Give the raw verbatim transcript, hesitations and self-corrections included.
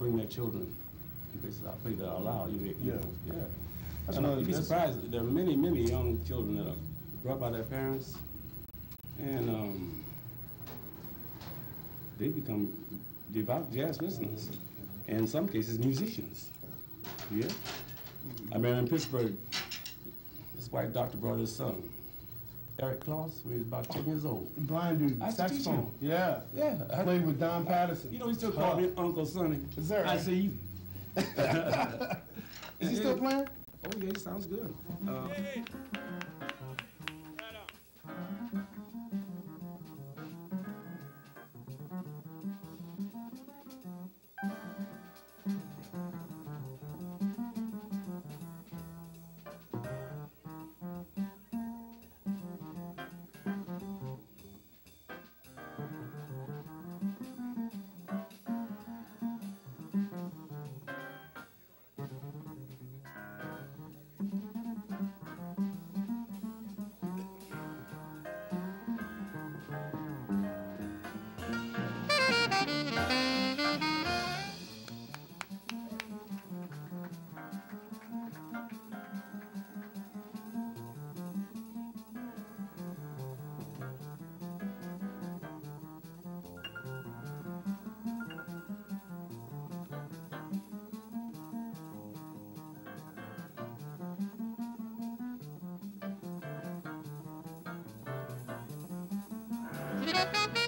bring their children in places I play that are allowed. You, you Yeah. know, yeah. That's And another- you'd be that's- surprised. There are many, many young children that are brought by their parents, and um, they become devout jazz listeners, and in some cases musicians. Yeah. I mean, in Pittsburgh, this white doctor brought his son, Eric Kloss, when he was about ten years old. Blind dude, I used to teach saxophone. him. Yeah. Yeah. I Played with Don Patterson. You know, he still called me Uncle Sonny. Is that I right? see you. Is he still playing? Oh, yeah, he sounds good. Uh, Thank you.